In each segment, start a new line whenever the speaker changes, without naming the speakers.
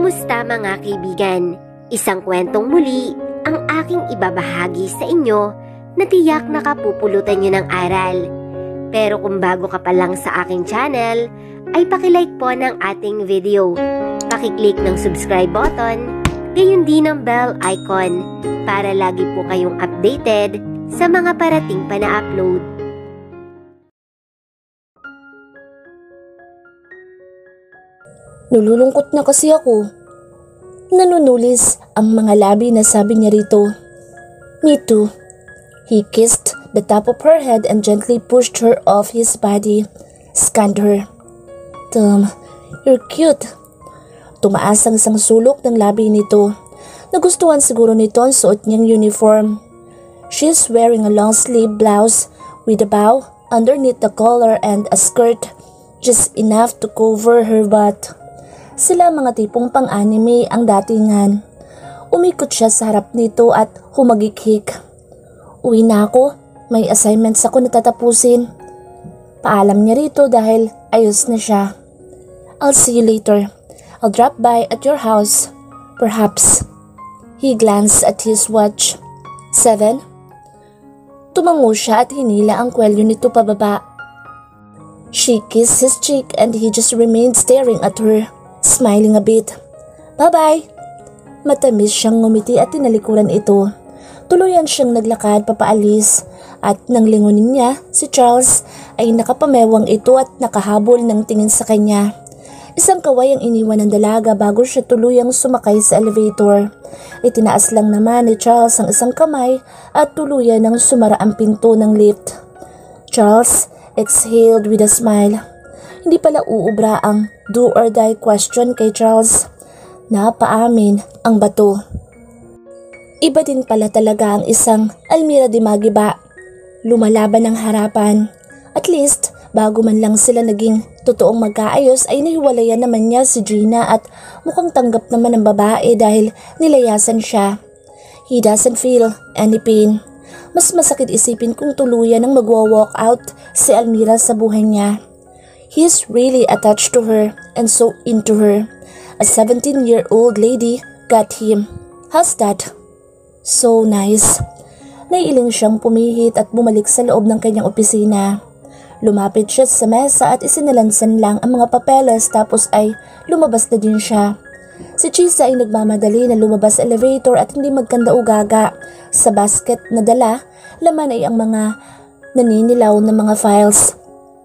Kamusta mga kaibigan? Isang kwentong muli ang aking ibabahagi sa inyo na tiyak nakapupulutan nyo ng aral. Pero kung bago ka pa lang sa aking channel, ay pakilike po ng ating video. Pakiclick ng subscribe button, gayon din ang bell icon para lagi po kayong updated sa mga parating pa na upload.
Nalulungkot na kasi ako. Nanunulis ang mga labi na sabi niya rito. Me too. He kissed the top of her head and gently pushed her off his body, scanned her. Tom, you're cute. Tumaas ang isang sulok ng labi nito. Nagustuhan siguro nito ang suot niyang uniform. She's wearing a long-sleeve blouse with a bow underneath the collar and a skirt just enough to cover her butt. Sila mga tipong pang-anime ang datingan. Umikot siya sa harap nito at humagikhik. Uwi na ako, may assignments ako na tatapusin. Paalam niya rito dahil ayos na siya. I'll see you later. I'll drop by at your house. Perhaps. He glanced at his watch. 7. Tumango siya at hinila ang kwelyo nito pababa. She kissed his cheek and he just remained staring at her, smiling a bit. Bye-bye! Matamis siyang ngumiti at tinalikuran ito. Tuluyan siyang naglakad papaalis at nang lingunin niya, si Charles ay nakapamewang ito at nakahabol ng tingin sa kanya. Isang kaway ang iniwan ng dalaga bago siya tuluyang sumakay sa elevator. Itinaas lang naman ni Charles ang isang kamay at tuluyan nang sumara ang pinto ng lift. Charles exhaled with a smile. Hindi pala uubra ang do or die question kay Charles. Napaamin ang bato. Iba din pala talaga ang isang Almira de Magiba. Lumalaban ng harapan. At least, bago man lang sila naging totoong magkaayos ay nahiwalayan naman niya si Gina at mukhang tanggap naman ng babae dahil nilayasan siya. He doesn't feel any pain. Mas masakit isipin kung tuluyan ng magwa-walk out si Almira sa buhay niya. He's really attached to her and so into her. A 17-year-old lady got him. How's that? So nice. Naiiling siyang pumihit at bumalik sa loob ng kanyang opisina. Lumapit siya sa mesa at isinalansan lang ang mga papeles tapos ay lumabas na din siya. Si Chisa ay nagmamadali na lumabas sa elevator at hindi magkanda-ugaga. Sa basket na dala, laman ay ang mga naninilaw na mga files.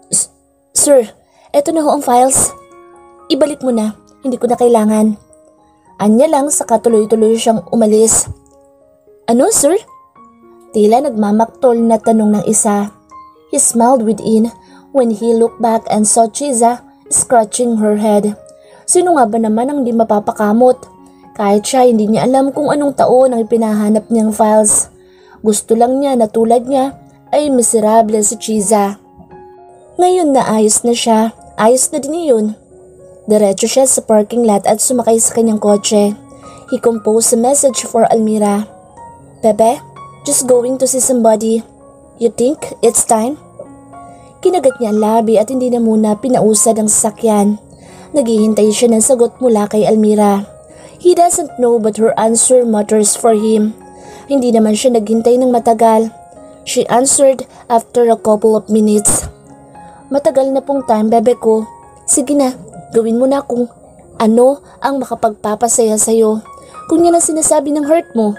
Sir, eto na ho ang files. Ibalik mo na, hindi ko na kailangan. Anya lang saka tuloy-tuloy siyang umalis. Ano, sir? Tila nagmamaktol na tanong ng isa. He smiled within when he looked back and saw Chiza scratching her head. Sino nga ba naman ang di mapapakamot? Kahit siya hindi niya alam kung anong taon ang ipinahanap niyang files. Gusto lang niya na tulad niya ay miserable si Chiza. Ngayon na ayos na siya, ayos na din iyon. Diretso siya sa parking lot at sumakay sa kanyang kotse. He composed a message for Almira. Bebe, just going to see somebody. You think it's time? Kinagat niya ang labi at hindi na muna pinausad ang sasakyan. Naghihintay siya ng sagot mula kay Almira. He doesn't know but her answer matters for him. Hindi naman siya naghintay ng matagal. She answered after a couple of minutes. Matagal na pong time, bebe ko. Sige na, gawin mo na kung ano ang makapagpapasaya sa'yo. Kung yan ang sinasabi ng hurt mo.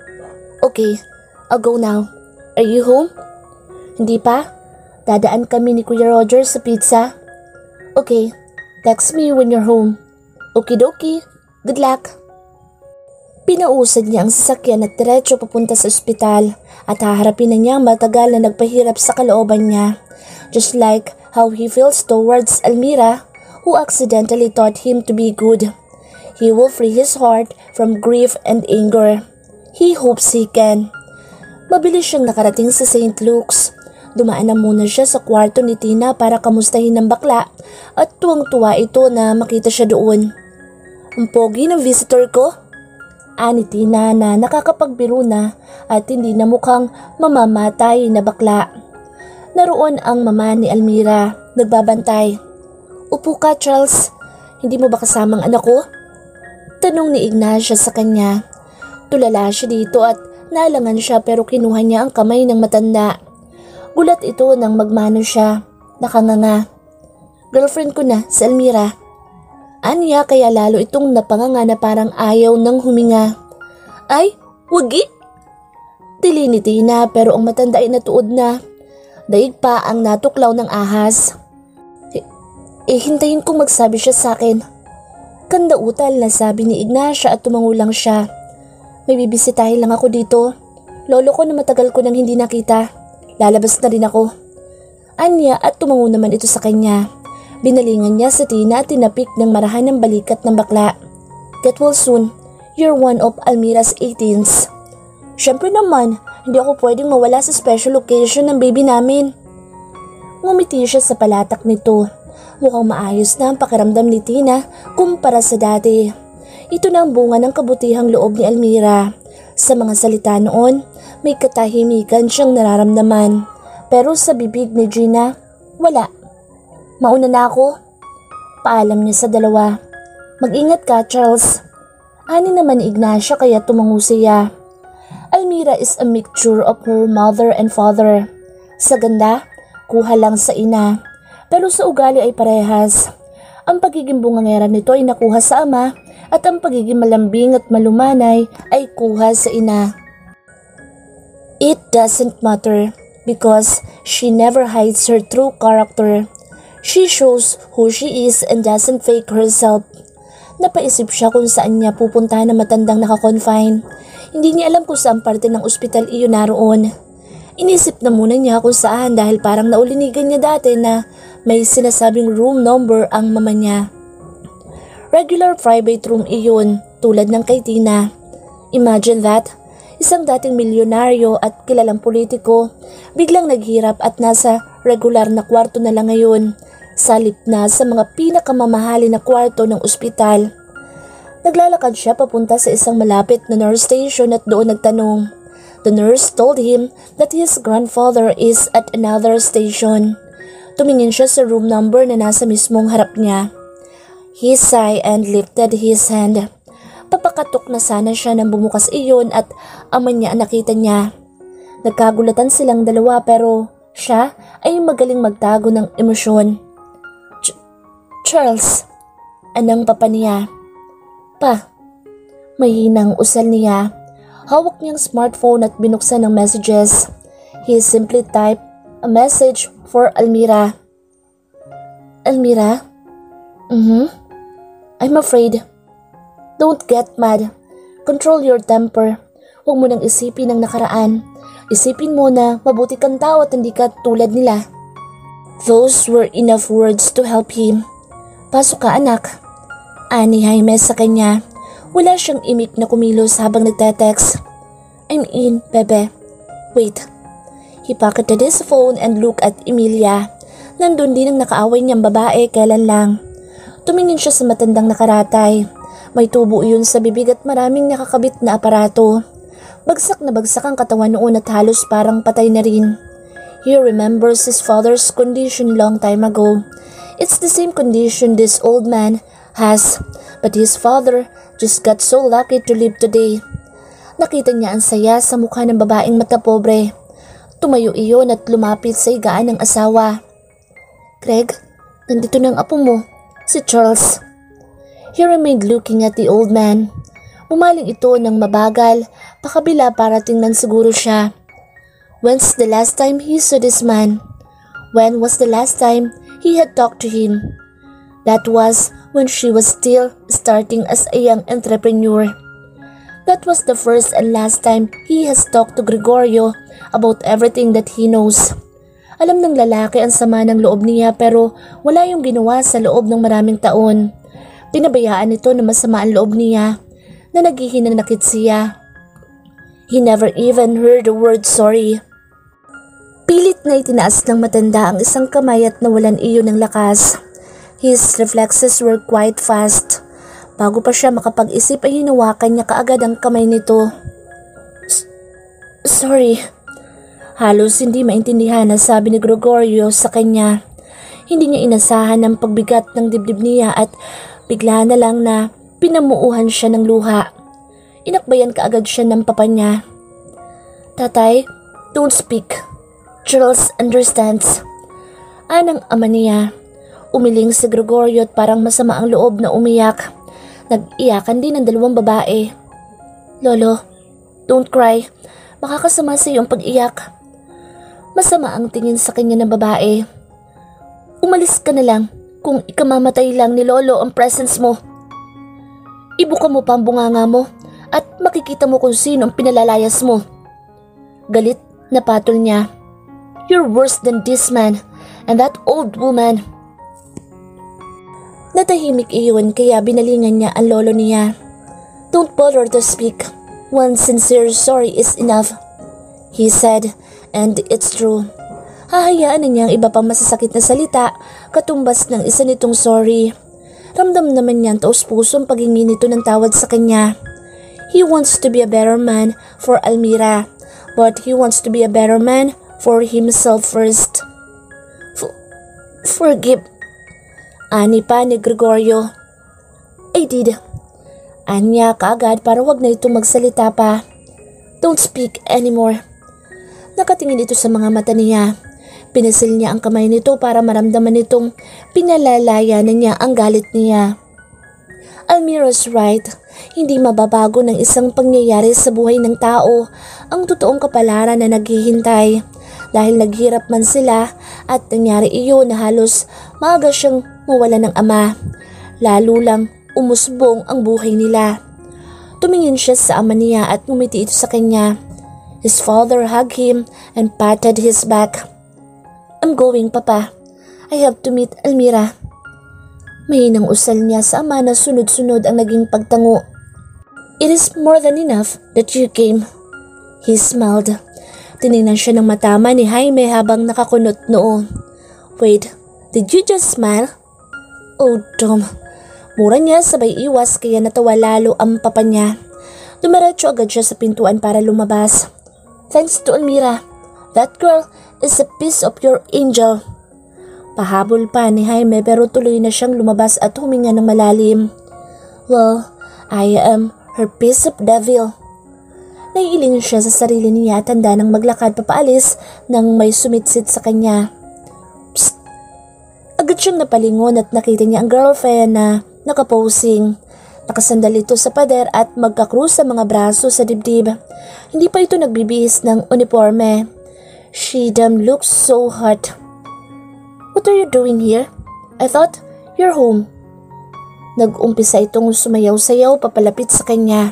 Okay, I'll go now. Are you home? Hindi pa? Dadaan kami ni Kuya Roger sa pizza. Okay, text me when you're home. Okidoki, good luck. Pinausad niya ang sasakyan at diretso papunta sa ospital at haharapin na niya ang matagal na nagpahirap sa kalooban niya. Just like how he feels towards Almira, who accidentally taught him to be good. He will free his heart from grief and anger. He hopes he can. Mabilis siyang nakarating sa St. Luke's. Dumaan na muna siya sa kwarto ni Tina para kamustahin ng bakla at tuwang-tuwa ito na makita siya doon. Ang pogi ng visitor ko? Ani Tina na nakakapagbiro na at hindi na mukhang mamamatay na bakla. Naroon ang mama ni Almira, nagbabantay. Upo ka, Charles. Hindi mo ba kasamang anak ko? Tanong ni Ignacia sa kanya. Tulala siya dito at nalangan siya pero kinuha niya ang kamay ng matanda. Gulat ito nang magmano siya. Nakanganga. Girlfriend ko na, si Elmira. Anya kaya lalo itong napanganga na parang ayaw ng huminga. Ay, wagi! Tili ni Tina pero ang matanda ay natuod na. Daig pa ang natuklaw ng ahas. Hintayin kong magsabi siya sa akin. Kandautal na sabi ni Ignacia at tumangulang siya. May bibisitahin lang ako dito. Lolo ko na matagal ko nang hindi nakita. Lalabas na rin ako. Anya at tumango naman ito sa kanya. Binalingan niya sa Tina at tinapik ng marahan ng balikat ng bakla. Get well soon. You're one of Almira's 18s. Siyempre naman, hindi ako pwedeng mawala sa special occasion ng baby namin. Ngumiti siya sa palatak nito. Mukhang maayos na ang pakiramdam ni Tina kumpara sa dati. Ito na ang bunga ng kabutihang loob ni Elmira. Sa mga salita noon, may katahimikan siyang nararamdaman. Pero sa bibig ni Gina, wala. Mauna na ako. Paalam niya sa dalawa. Mag-ingat ka, Charles. Ani naman ni Ignacia kaya tumango siya. Elmira is a mixture of her mother and father. Sa ganda, kuha lang sa ina. Pero sa ugali ay parehas. Ang pagiging bungangera nito ay nakuha sa ama at ang pagiging malambing at malumanay ay kuha sa ina. It doesn't matter because she never hides her true character. She shows who she is and doesn't fake herself. Napaisip siya kung saan niya pupuntahan na matandang nakakonfine. Hindi niya alam kung saan parte ng ospital iyon naroon. Inisip na muna niya kung saan dahil parang naulinigan niya dati na may sinasabing room number ang mama niya. Regular private room iyon tulad ng kay Tina. Imagine that, isang dating milyonaryo at kilalang politiko biglang naghirap at nasa regular na kwarto na lang ngayon, salip na sa mga pinakamamahali na kwarto ng ospital. Naglalakad siya papunta sa isang malapit na nurse station at doon nagtanong. The nurse told him that his grandfather is at another station. Tumingin siya sa room number na nasa mismong harap niya. He sighed and lifted his hand. Papakatok na sana siya nang bumukas iyon at ama niya ang nakita niya. Nagkagulatan silang dalawa pero siya ay magaling magtago ng emosyon. Charles, anang papa niya. Pa, mahinang usal niya. Hawak niyang smartphone at binuksan ng messages. He simply typed a message for Elmira. Elmira? I'm afraid. Don't get mad. Control your temper. Huwag mo nang isipin ang nakaraan. Isipin mo na mabuti kang tao at hindi ka tulad nila. Those were enough words to help him. Pasok ka anak. Ani Jaime sa kanya. Wala siyang imik na kumilos habang nagte-text. I'm in, bebe. Wait. He pocketed his phone and looked at Emilia. Nandun din ang nakaaway niyang babae kailan lang. Tumingin siya sa matandang nakaratay. May tubo iyon sa bibig at maraming nakakabit na aparato. Bagsak na bagsak ang katawan noon at halos parang patay na rin. He remembers his father's condition long time ago. It's the same condition this old man has, but his father just got so lucky to live today. Nakita niya ang saya sa mukha ng babaeng mata pobre. Tumayo iyon at lumapit sa higaan ng asawa. Craig, nandito na ang apo mo, si Charles. He remained looking at the old man. Umaling ito ng mabagal, pakabila para tingnan siguro siya. When's the last time he saw this man? When was the last time he had talked to him? That was when she was still starting as a young entrepreneur. That was the first and last time he has talked to Gregorio about everything that he knows. Alam ng lalaki ang sama ng loob niya pero wala yung ginawa sa loob ng maraming taon. Pinabayaan nito na masama ang loob niya, na naghihinanakit siya. He never even heard the word sorry. Pilit na itinaas ng matanda ang isang kamay at nawalan iyon ng lakas. His reflexes were quite fast. Bago pa siya makapag-isip ay hinawakan niya kaagad ang kamay nito. Sorry. Halos hindi maintindihan na sabi ni Gregorio sa kanya. Hindi niya inasahan ang pagbigat ng dibdib niya at bigla na lang na Pinamuuhan siya ng luha. Inakbayan kaagad siya ng papa niya. Tatay, don't speak. Charles understands. Anang ama niya. Umiling si Gregorio at parang masama ang loob na umiyak. Nag-iyakan din ang dalawang babae. Lolo, don't cry. Makakasama sa iyong pag-iyak. Masama ang tingin sa kanya ng babae. Umalis ka na lang kung ikamamatay lang ni Lolo ang presence mo. Ibuka mo pa ang bunganga mo at makikita mo kung sino ang pinalalayas mo. Galit na patol niya. You're worse than this man and that old woman. Natahimik iyon kaya binalingan niya ang lolo niya. Don't bother to speak. One sincere sorry is enough, he said, and it's true. Hahayaan na niya ang iba pang masasakit na salita katumbas ng isa nitong sorry. Ramdam naman niya ang taus-pusong paghingi nito ng tawad sa kanya. He wants to be a better man for Almira, but he wants to be a better man for himself first. Forgive. Ani pa ni Gregorio. I did. Anya kaagad para wag na ito magsalita pa. Don't speak anymore. Nakatingin ito sa mga mata niya. Pinasil niya ang kamay nito para maramdaman nitong pinalalaya na niya ang galit niya. Almira's right. Hindi mababago ng isang pangyayari sa buhay ng tao ang totoong kapalaran na naghihintay. Dahil naghirap man sila at nangyari iyon na halos maaga siyang mawala ng ama. Lalo lang umusbong ang buhay nila. Tumingin siya sa ama niya at ngumiti ito sa kanya. His father hugged him and patted his back. I'm going, Papa. I have to meet Almira. Mahinang usal niya sa ama na sunod-sunod ang naging pagtango. It is more than enough that you came. He smiled. Tinignan siya ng matama ni Jaime habang nakakunot noo. Wait, did you just smile? Oh, Tom. Mura niya sabay iwas kaya natawa lalo ang papa niya. Dumiretso agad siya sa pintuan para lumabas. Thanks to Almira. That girl is a piece of your angel. Pahabol pa ni Jaime pero tuloy na siyang lumabas at huminga ng malalim. Well, I am her piece of devil. Naiiling siya sa sarili niya at handa nang maglakad papaalis nang may sumitsit sa kanya. Psst! Agad siyang napalingon at nakita niya ang girlfriend na nakaposing. Nakasandal ito sa pader at magkakrus sa mga braso sa dibdib. Hindi pa ito nagbibihis ng uniforme. She looks so hot. What are you doing here? I thought you're home. Nag-umpisa itong sumayaw-sayaw papalapit sa kanya.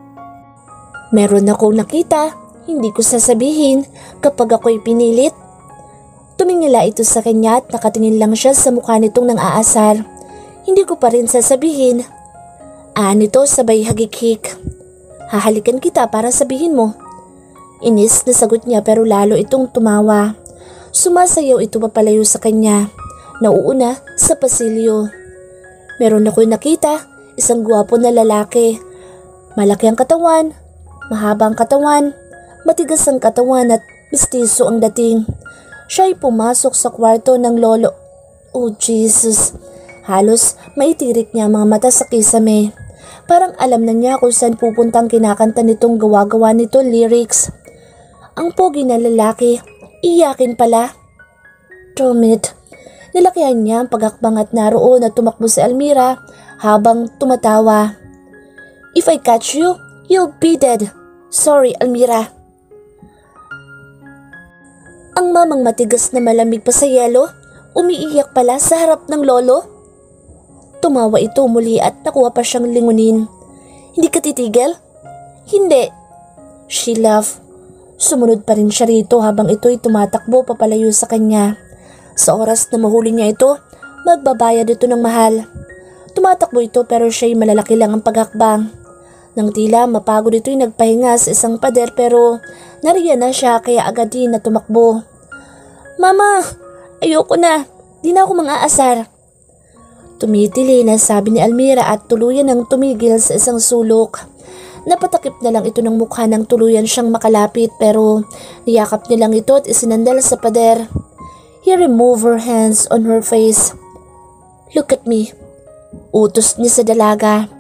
Meron akong nakita, hindi ko sasabihin kapag ako'y pinilit. Tumingala ito sa kanya at nakatingin lang siya sa mukha nitong nang aasar. Hindi ko pa rin sasabihin. Nito sabay hagik-hik. Hahalikan kita para sabihin mo. Inis na sagot niya pero lalo itong tumawa. Sumasayaw ito papalayo sa kanya. Nauuna sa pasilyo. Meron ako'y nakita, isang gwapo na lalaki. Malaki ang katawan, mahabang katawan, matigas ang katawan at mistiso ang dating. Siya ay pumasok sa kwarto ng lolo. Oh Jesus! Halos maitirik niya ang mga mata sa kisame. Parang alam na niya kung saan pupuntang kinakanta nitong gawa-gawa nito lyrics. Ang pogi na lalaki, iyakin pala. Tomit. Nilakihan niya ang pagakbang at naroon at tumakbo si Almira habang tumatawa. If I catch you, you'll be dead. Sorry, Almira. Ang mamang matigas na malamig pa sa yelo, umiiyak pala sa harap ng lolo. Tumawa ito muli at nakuha pa siyang lingunin. Hindi ka titigil? Hindi. She laughed. Sumunod pa rin siya rito habang ito'y tumatakbo papalayo sa kanya. Sa oras na mahuli niya ito, magbabayad ito ng mahal. Tumatakbo ito pero siya'y malalaki lang ang paghakbang. Nang tila mapagod ito'y nagpahinga sa isang pader pero nariyan na siya kaya agad din na tumakbo. Mama, ayoko na. Di na ako mang-aasar. Tumitili na sabi ni Almira at tuluyan ng tumigil sa isang sulok. Napatakip na lang ito ng mukha ng tuluyan siyang makalapit pero niyakap niya lang ito at isinandal sa pader. He removed her hands on her face. Look at me. Utos niya sa dalaga.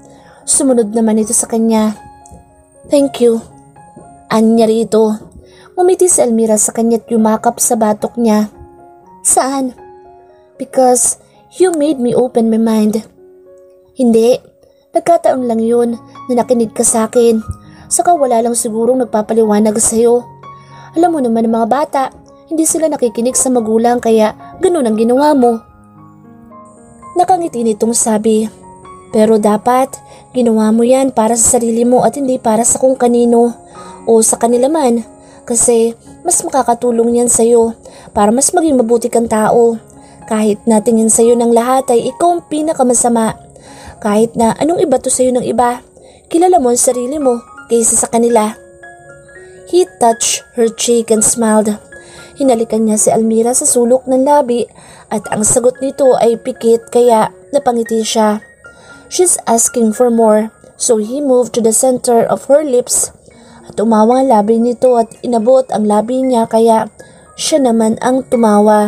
Sumunod naman ito sa kanya. Thank you. Anya rito. Ngumiti si Almira sa kanya at yumakap sa batok niya. Saan? Because you made me open my mind. Hindi. Nagkataon lang yun na nakinig ka sa akin. Saka wala lang sigurong nagpapaliwanag sa'yo. Alam mo naman ng mga bata, hindi sila nakikinig sa magulang kaya ganun ang ginawa mo. Nakangiti nitong sabi. Pero dapat, ginawa mo yan para sa sarili mo at hindi para sa kung kanino o sa kanila man. Kasi mas makakatulong yan sa'yo para mas maging mabuti kang tao. Kahit natingin sa'yo ng lahat ay ikaw ang pinakamasama. Kahit na anong iba to sa'yo ng iba, kilala mo ang sarili mo kaysa sa kanila. He touched her cheek and smiled. Hinalikan niya si Almira sa sulok ng labi at ang sagot nito ay pikit kaya napangiti siya. She's asking for more, so he moved to the center of her lips. At umawang ang labi nito at inabot ang labi niya kaya siya naman ang tumawa.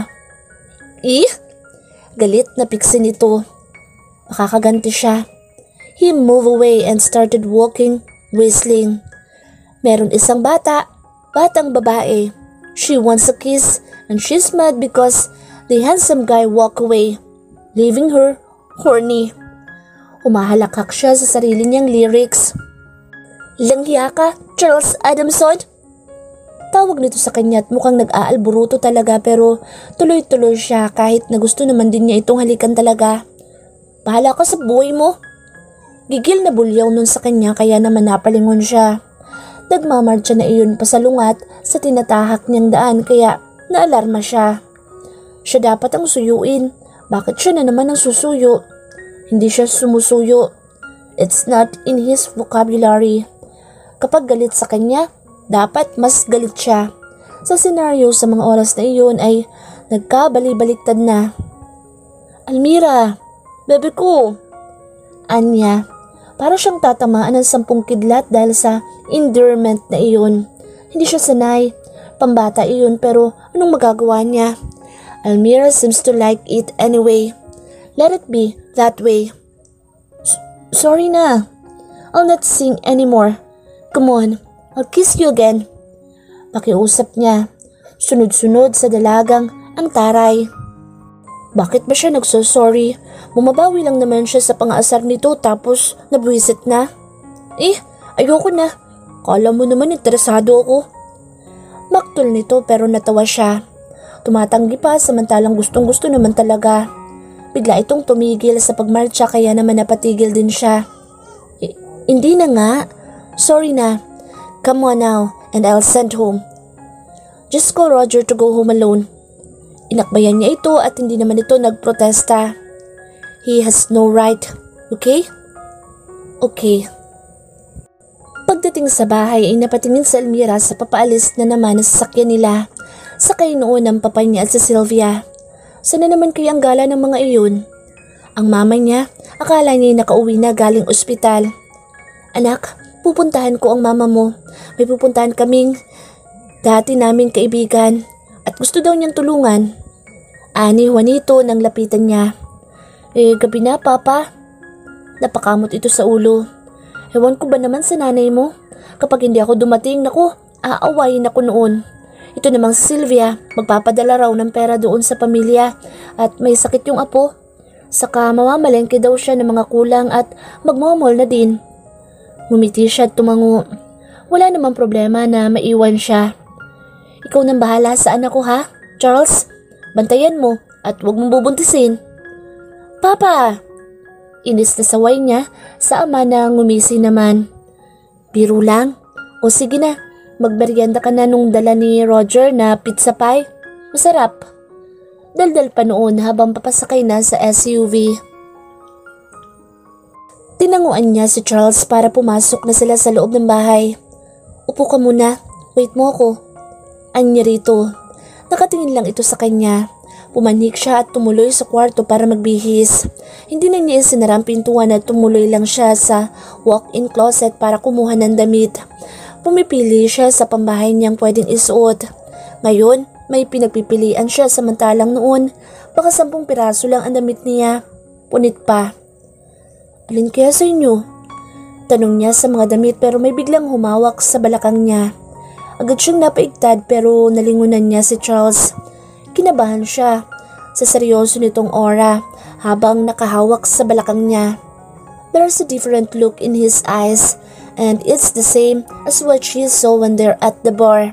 Galit na piksi nito. Makakaganti siya. He moved away and started walking, whistling. Meron isang batang babae. She wants a kiss and she's mad because the handsome guy walked away, leaving her horny. Humahalakak siya sa sarili niyang lyrics. Langhiya ka, Charles Adamson? Tawag nito sa kanya at mukhang nag-aalburuto talaga pero tuloy-tuloy siya kahit na gusto naman din niya itong halikan talaga. Bahala ka sa buhay mo. Gigil na bulyaw nun sa kanya kaya naman napalingon siya. Nagmamarcha na iyon pasalungat sa tinatahak niyang daan kaya naalarma siya. Siya dapat ang suyuin. Bakit siya na naman ang susuyo? Hindi siya sumusuyo. It's not in his vocabulary. Kapag galit sa kanya, dapat mas galit siya. Sa senaryo sa mga oras na iyon ay nagkabali-baliktad na. Almira, bebe ko. Anya, para siyang tatamaan ng 10 kidlat dahil sa endearment na iyon. Hindi siya sanay. Pambata iyon pero anong magagawa niya? Almira seems to like it anyway. Let it be that way. Sorry na. I'll not sing anymore. Come on, I'll kiss you again. Pakiusap niya. Sunod-sunod sa dalagang ang taray. Bakit ba siya nagsosorry? Bumabawi lang naman siya sa pang-aasar nito tapos nabwisit na. Ayoko na. Kala mo naman interesado ako. Maktol nito pero natawa siya. Tumatanggi pa samantalang gustong-gusto naman talaga. Bigla itong tumigil sa pagmarcha kaya naman napatigil din siya. Hindi na nga. Sorry na. Come on now and I'll send home. Just call Roger to go home alone. Inakbayan niya ito at hindi naman ito nagprotesta. He has no right. Okay? Okay. Pagdating sa bahay ay napatingin si Almira sa papaalis na naman na sasakyan nila. Sakay noon ang papa niya at si Sylvia. Sana naman kaya ang gala ng mga iyon? Ang mama niya, akala niya nakauwi na galing ospital. Anak, pupuntahan ko ang mama mo. May pupuntahan kaming dati naming kaibigan at gusto daw niyang tulungan. Ani Juanito nang lapitan niya. Gabi na papa. Napakamot ito sa ulo. Ewan ko ba naman sa nanay mo? Kapag hindi ako dumating, naku, aawayin ako noon. Ito namang si Sylvia, magpapadala raw ng pera doon sa pamilya at may sakit yung apo. Saka mamamalengke daw siya ng mga kulang at magmamall na din. Ngumiti siya at tumango. Wala namang problema na maiwan siya. Ikaw nang bahala sa anak ko ha, Charles. Bantayan mo at huwag mong bubuntisin. Papa! Inis na saway niya sa ama na ngumisi naman. Biro lang. O sige na, magmerienda ka na nung dala ni Roger na pizza pie. Masarap. Daldal pa noon habang papasakay na sa SUV. Tinanguan niya si Charles para pumasok na sila sa loob ng bahay. Upo ka muna, wait mo ako. Anya rito. Nakatingin lang ito sa kanya. Pumanik siya at tumuloy sa kwarto para magbihis. Hindi na niya isinara ang pintuan at tumuloy lang siya sa walk-in closet para kumuha ng damit. Pumipili siya sa pambahay niyang pwedeng isuot. Ngayon, may pinagpipilian siya samantalang noon, baka 10 piraso lang ang damit niya. Punit pa. Alin kaya sa inyo? Tanong niya sa mga damit pero may biglang humawak sa balakang niya. Agad siyang napaigtad pero nalingunan niya si Charles. Kinabahan siya sa seryoso nitong aura habang nakahawak sa balakang niya. There's a different look in his eyes and it's the same as what she saw when they're at the bar.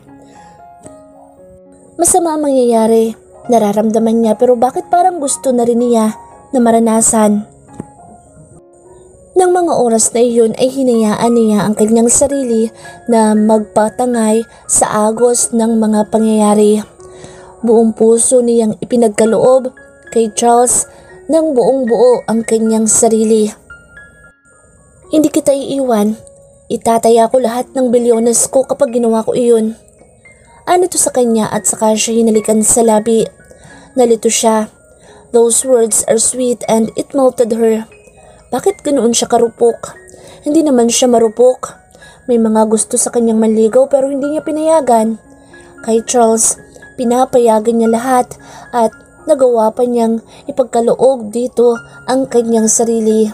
Masama ang mangyayari, nararamdaman niya pero bakit parang gusto na rin niya na maranasan. Nang mga oras na iyon ay hinayaan niya ang kanyang sarili na magpatangay sa agos ng mga pangyayari. Buong puso niyang ipinagkaloob kay Charles ng buong buo ang kanyang sarili. Hindi kita iiwan, itataya ko lahat ng bilyones ko kapag ginawa ko iyon. Ano to sa kanya at saka siya hinalikan sa labi. Nalito siya. Those words are sweet and it melted her. Bakit ganoon siya karupok? Hindi naman siya marupok. May mga gusto sa kanyang manligaw pero hindi niya pinayagan. Kay Charles, pinapayagan niya lahat at nagawa pa niyang ipagkaloob dito ang kanyang sarili.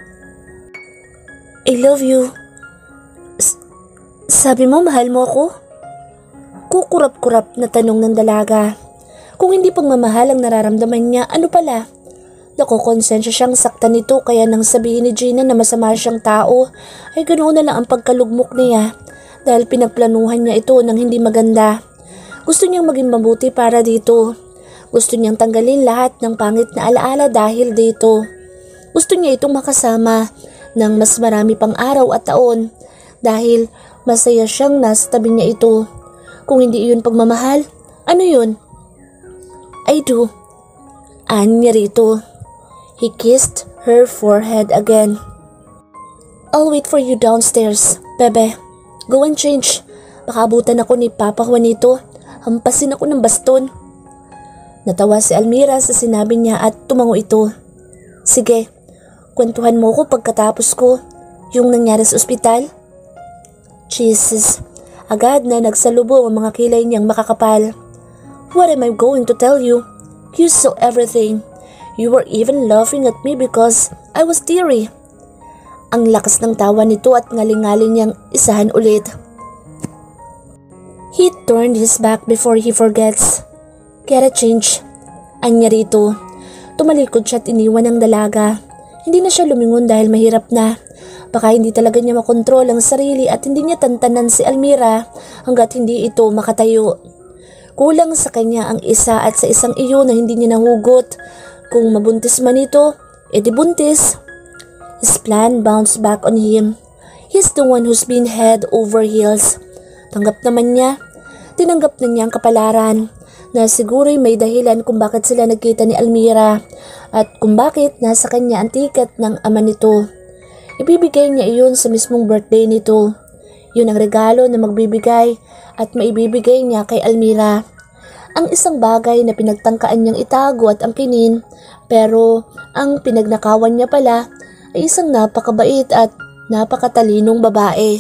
I love you. Sabi mo mahal mo ako? Kukurap-kurap na tanong ng dalaga. Kung hindi pagmamahal ang nararamdaman niya, ano pala? Nakokonsensya siyang saktan nito kaya nang sabihin ni Gina na masama siyang tao, ay ganoon na lang ang pagkalugmok niya dahil pinagplanuhan niya ito ng hindi maganda. Gusto niyang maging mabuti para dito. Gusto niyang tanggalin lahat ng pangit na alaala dahil dito. Gusto niya itong makasama ng mas marami pang araw at taon dahil masaya siyang nasa tabi niya ito. Kung hindi iyon pagmamahal, ano yun? I do. Anya rito. He kissed her forehead again. I'll wait for you downstairs, bebe. Go and change. Baka abutan ako ni Papa Juanito. Hampasin ako ng baston. Natawa si Almira sa sinabi niya at tumango ito. Sige, kwentuhan mo ko pagkatapos ko yung nangyari sa ospital. Jesus, agad na nagsalubong ang mga kilay niyang makakapal. What am I going to tell you? You saw everything. You were even laughing at me because I was teary. Ang lakas ng tawa nito at ngaling-ngaling niyang isahan ulit. He turned his back before he forgets. Get a change. Anya rito. Tumalikod siya at iniwan ang dalaga. Hindi na siya lumingon dahil mahirap na. Baka hindi talaga niya makontrol ang sarili at hindi niya tantanan si Almira hanggat hindi ito makatayo. Kulang sa kanya ang isa at sa isang iyo na hindi niya nahugot. Kung mabuntis man ito, edi buntis. His plan bounced back on him. He's the one who's been head over heels. Tanggap naman niya. Tinanggap na niya ang kapalaran na siguro'y may dahilan kung bakit sila nagkita ni Almira at kung bakit nasa kanya ang tiket ng ama nito. Ibibigay niya iyon sa mismong birthday nito. Yun ang regalo na magbibigay at maibibigay niya kay Almira. Ang isang bagay na pinagtangkaan niyang itago at angkinin pero ang pinagnakawan niya pala ay isang napakabait at napakatalinong babae.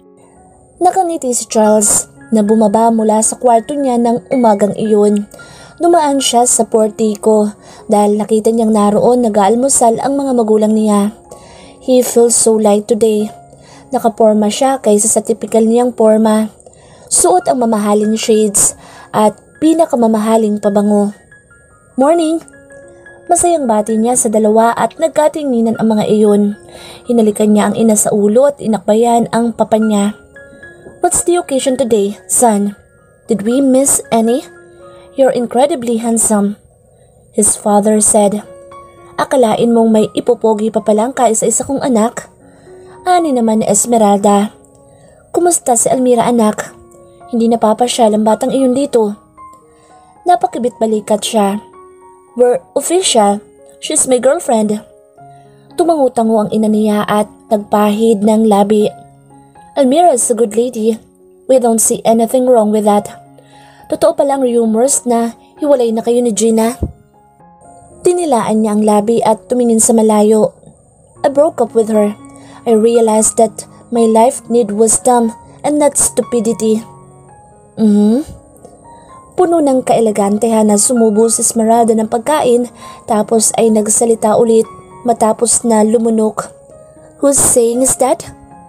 Nakangiti si Charles na bumaba mula sa kwarto niya ng umagang iyon. Dumaan siya sa portiko dahil nakita niyang naroon nag-aalmusal ang mga magulang niya. He feels so light today. Nakaporma siya kaysa sa typical niyang porma. Suot ang mamahaling shades at pinakamamahaling pabango. Morning! Masayang bati niya sa dalawa at nagkatinginan ang mga iyon. Hinalikan niya ang ina sa ulo at inakbayan ang papa niya. What's the occasion today, son? Did we miss any? You're incredibly handsome, his father said. Akalain mong may ipopogi pa palang kaisa-isa kong anak? Ani naman ni Esmeralda. Kumusta si Almira anak? Hindi napapasyal ang batang iyon dito. Napakibit balikat siya. We're official. She's my girlfriend. Tumangu-tango ang ina niya at nagpahid ng labi. Almira's a good lady. We don't see anything wrong with that. Totoo palang rumors na hiwalay na kayo ni Gina. Tinilaan niya ang labi at tumingin sa malayo. I broke up with her. I realized that my life need wisdom and not stupidity. Puno ng kaelegantehan na sumubo si Esmeralda ng pagkain tapos ay nagsalita ulit matapos na lumunok. Whose saying is that?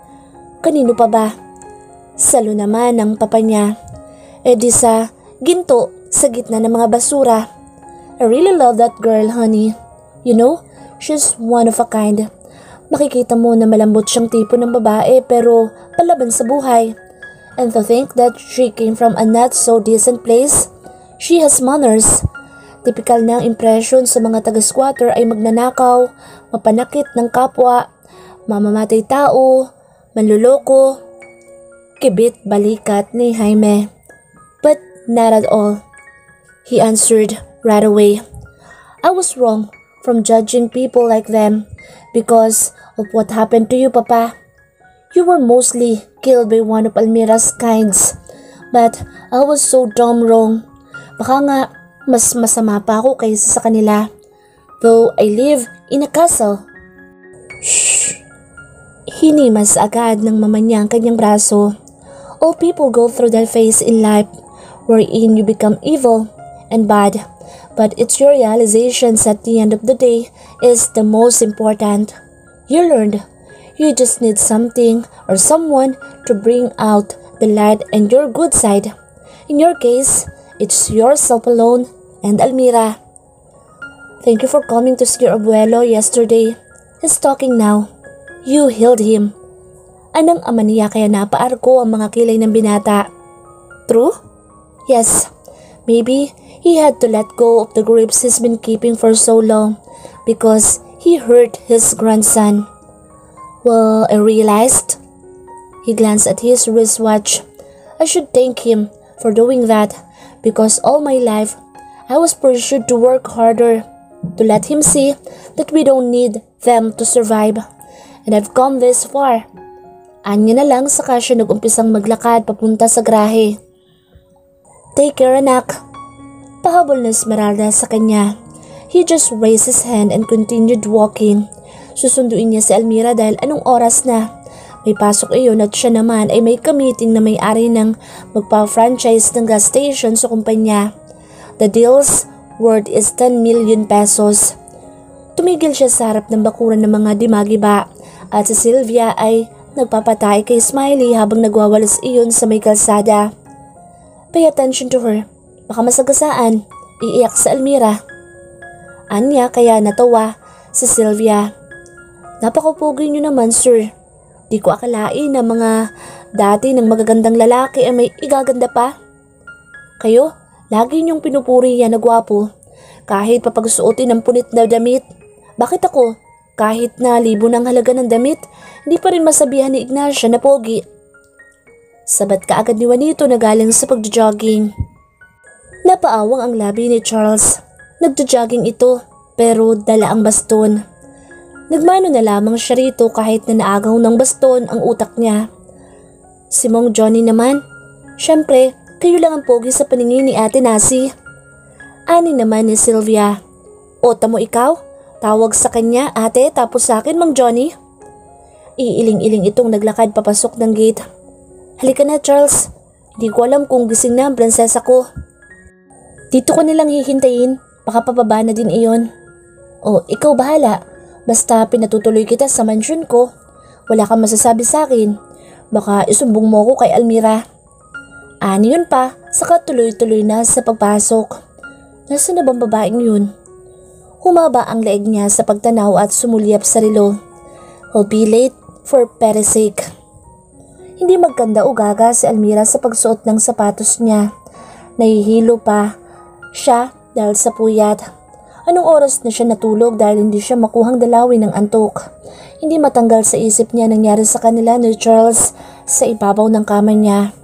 Kanino pa ba? Salo naman ng papa niya. E di sa ginto sa gitna ng mga basura. I really love that girl, honey. You know, she's one of a kind. Makikita mo na malambot siyang tipo ng babae pero palaban sa buhay. And to think that she came from a not so decent place. She has manners. Typical na ang impression sa mga taga-squatter ay magnanakaw, mapanakit ng kapwa, mamamatay tao, manluloko. Kibit balikat ni Jaime. But not at all. He answered right away. I was wrong from judging people like them because of what happened to you, Papa. You were mostly killed by one of Almira's kinds. But I was so dumb wrong. Baka nga mas masama pa ako kaysa sa kanila. Though I live in a castle. Shh! Hinimas agad ng mama niya ang kanyang braso. All people go through that phase in life wherein you become evil and bad. But it's your realizations at the end of the day is the most important. You learned. You just need something or someone to bring out the light and your good side. In your case, it's yourself alone and Almira. Thank you for coming to see your abuelo yesterday. He's talking now. You healed him. Anang ama niya kaya napaarko ang mga kilay ng binata. True? Yes. Maybe he had to let go of the grapes he's been keeping for so long because he hurt his grandson. Well, I realized. He glanced at his wristwatch. I should thank him for doing that because all my life I was pressured to work harder to let him see that we don't need them to survive. And I've come this far. Anya na lang saka siya nag-umpisang maglakad papunta sa grahe. Take care, anak. Pahabol na Esmeralda sa kanya. He just raised his hand and continued walking. Susunduin niya si Almira dahil anong oras na. May pasok iyon at siya naman ay may ka-meeting na may-ari ng magpa-franchise ng gas station sa kumpanya. The deal's worth is 10 million pesos. Tumigil siya sa harap ng bakuran ng mga dimagiba at si Sylvia ay nagpapatay kay Smiley habang nagwawalis iyon sa may kalsada. Pay attention to her. Baka masagasaan. Iiyak sa Almira. Anya kaya natawa si Sylvia. Napakapugi niyo naman, sir. Di ko akalain na mga dati ng magagandang lalaki ay may igaganda pa. Kayo, lagi niyong pinupuri yan na gwapo. Kahit papagsuotin ng punit na damit. Bakit ako? Kahit na libo ng halaga ng damit, hindi pa rin masabihan ni Ignacia na pogi. Sabat ka agad ni Juanito na galing sa pagjojogging. Napaawang ang labi ni Charles. Nagjojogging ito pero dala ang baston. Nagmano na lamang siya rito kahit na naagaw ng baston ang utak niya. Si Mong Johnny naman, syempre kayo lang ang pogi sa paningin ni Ate Nasi. Ani naman ni Sylvia. O tamo ikaw? Tawag sa kanya ate tapos sa akin Mang Johnny. Iiling-iling itong naglakad papasok ng gate. Halika na Charles, hindi ko alam kung gising na ang prinsesa ko. Dito ko nilang hihintayin, baka pababa na din iyon. O ikaw bahala, basta pinatutuloy kita sa mansyon ko. Wala kang masasabi sa akin, baka isumbong mo ko kay Almira. Ani yun pa, saka tuloy-tuloy na sa pagpasok. Nasaan na bang babaeng yun? Humaba ang leeg niya sa pagtanaw at sumulyap sa relo. I'll be late for Pere's sake. Hindi magkanda o gaga si Almira sa pagsuot ng sapatos niya. Nahihilo pa siya dahil sa puyat. Anong oras na siya natulog dahil hindi siya makuhang dalawin ng antok. Hindi matanggal sa isip niya nangyari sa kanila ni Charles sa ibabaw ng kama niya.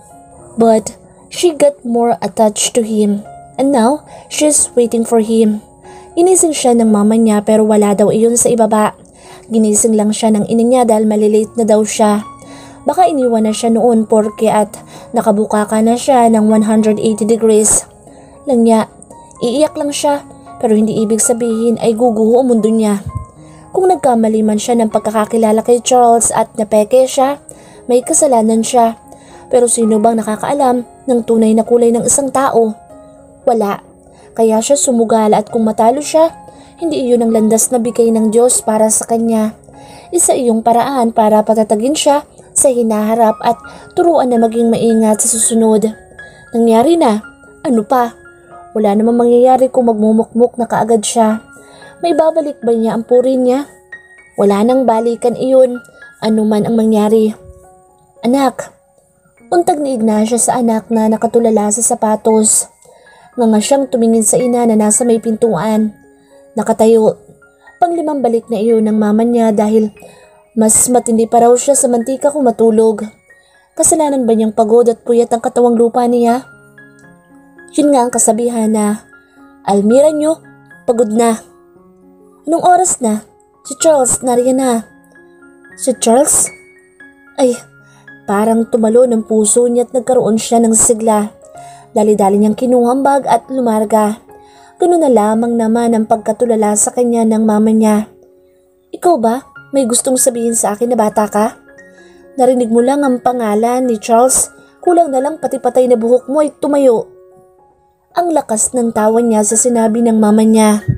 But she got more attached to him and now she's waiting for him. Ginising siya ng mama niya pero wala daw iyon sa ibaba. Ginising lang siya ng ina niya dahil malilate na daw siya. Baka iniwan na siya noon porke at nakabuka ka na siya ng 180 degrees. Lang niya, iiyak lang siya pero hindi ibig sabihin ay guguho ang mundo niya. Kung nagkamali man siya ng pagkakakilala kay Charles at napeke siya, may kasalanan siya. Pero sino bang nakakaalam ng tunay na kulay ng isang tao? Wala. Kaya siya sumugal at kung matalo siya, hindi iyon ang landas na bigay ng Diyos para sa kanya. Isa iyong paraan para patatagin siya sa hinaharap at turuan na maging maingat sa susunod. Nangyari na. Ano pa? Wala namang mangyayari kung magmumukmuk na kaagad siya. May babalik ba niya ang puri niya? Wala nang balikan iyon, anuman ang mangyari. Anak. Untag ni Ignacia sa anak na nakatulala sa sapatos. Nganga siyang tumingin sa ina na nasa may pintuan. Nakatayo. Panglimang balik na iyon ng mama niya dahil mas matindi pa raw siya sa mantika kung matulog. Kasalanan ba niyang pagod at puyat ang katawang lupa niya? Yun nga ang kasabihan na, Almira niyo, pagod na. Anong oras na? Si Charles nariyan na. Si Charles? Ay, parang tumalo ng puso niya at nagkaroon siya ng sigla. Dali-dali niyang kinuha ang bag at lumarga. Ganun na lamang naman ang pagkatulala sa kanya ng mama niya. Ikaw ba? May gustong sabihin sa akin na bata ka? Narinig mo lang ang pangalan ni Charles. Kulang na lang pati patay na buhok mo ay tumayo. Ang lakas ng tawa niya sa sinabi ng mama niya.